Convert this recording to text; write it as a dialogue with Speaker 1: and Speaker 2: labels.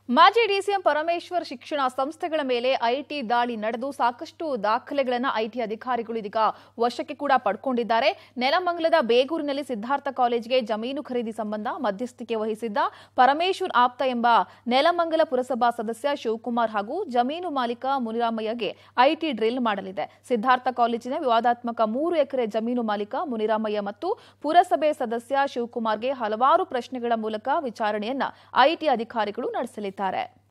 Speaker 1: ಮಾಜಿ ಡಿಸಿಎಂ ಪರಮೇಶ್ವರ್ ಶಿಕ್ಷಣ ಸಂಸ್ಥೆಗಳ ಮೇಲೆ ಐಟಿ ದಾಳಿ ನಡೆದು ಸಾಕಷ್ಟು ದಾಖಲೆಗಳನ್ನು ಐಟಿ ಅಧಿಕಾರಿಗಳು ಇದೀಗ ವಶಕ್ಕೆ ಕೂಡ ಪಡ್ಕೊಂಡಿದ್ದಾರೆ. ನೆಲಮಂಗಲದ ಬೇಗೂರಿನಲ್ಲಿ ಸಿದ್ಧಾರ್ಥ ಕಾಲೇಜಿಗೆ ಜಮೀನು ಖರೀದಿ ಸಂಬಂಧ ಮಧ್ಯಸ್ಥಿಕೆ ವಹಿಸಿದ್ದ ಪರಮೇಶ್ವರ್ ಆಪ್ತ ಎಂಬ ನೆಲಮಂಗಲ ಪುರಸಭಾ ಸದಸ್ಯ ಶಿವಕುಮಾರ್ ಹಾಗೂ ಜಮೀನು ಮಾಲೀಕ ಮುನಿರಾಮಯ್ಯಗೆ ಐಟಿ ಡ್ರಿಲ್ ಮಾಡಲಿದೆ. ಸಿದ್ಧಾರ್ಥ ಕಾಲೇಜಿನ ವಿವಾದಾತ್ಮಕ 3 ಎಕರೆ ಜಮೀನು ಮಾಲೀಕ ಮುನಿರಾಮಯ್ಯ ಮತ್ತು ಪುರಸಭೆ ಸದಸ್ಯ ಶಿವಕುಮಾರ್ಗೆ ಹಲವಾರು ಪ್ರಶ್ನೆಗಳ ಮೂಲಕ ವಿಚಾರಣೆಯನ್ನ ಐಟಿ ಅಧಿಕಾರಿಗಳು ನಡೆಸಲಿದ್ದಾರೆ.